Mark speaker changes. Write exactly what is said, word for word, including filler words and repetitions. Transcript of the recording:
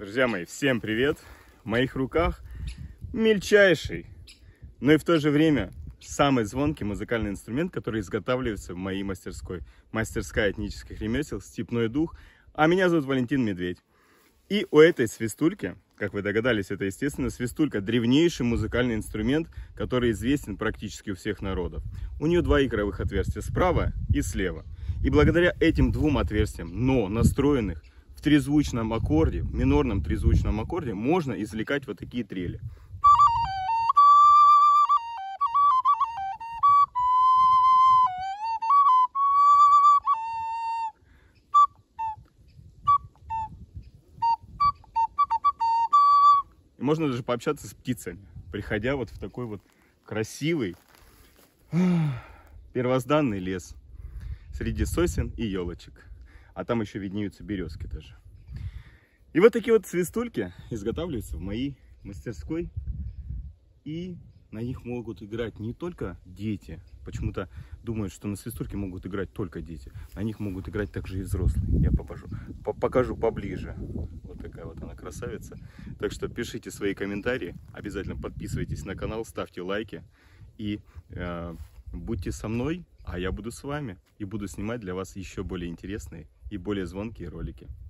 Speaker 1: Друзья мои, всем привет! В моих руках мельчайший, но и в то же время самый звонкий музыкальный инструмент, который изготавливается в моей мастерской. Мастерская этнических ремесел «Степной дух». А меня зовут Валентин Медведь. И у этой свистульки, как вы догадались, это, естественно, свистулька, древнейший музыкальный инструмент, который известен практически у всех народов. У нее два игровых отверстия, справа и слева. И благодаря этим двум отверстиям, но настроенных в трезвучном аккорде, в минорном трезвучном аккорде, можно извлекать вот такие трели. И можно даже пообщаться с птицами, приходя вот в такой вот красивый первозданный лес среди сосен и елочек. А там еще виднеются березки даже. И вот такие вот свистульки изготавливаются в моей мастерской. И на них могут играть не только дети. Почему-то думают, что на свистульке могут играть только дети. На них могут играть также и взрослые. Я покажу, покажу поближе. Вот такая вот она красавица. Так что пишите свои комментарии. Обязательно подписывайтесь на канал, ставьте лайки. И э, будьте со мной, а я буду с вами. И буду снимать для вас еще более интересные и более звонкие ролики.